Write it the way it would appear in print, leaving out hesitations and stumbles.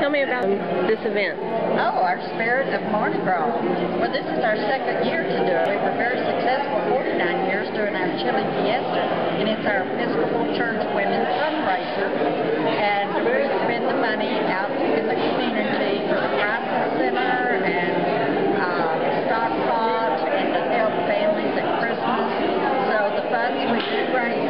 Tell me about this event. Oh, our Spirit of Mardi Gras. Well, this is our second year to do it. We were very successful 49 years doing our chili fiesta, and it's our Episcopal Church Women fundraiser. And we spend the money out in the community for the crisis center and stock pot and to help families at Christmas. So the funds we do raise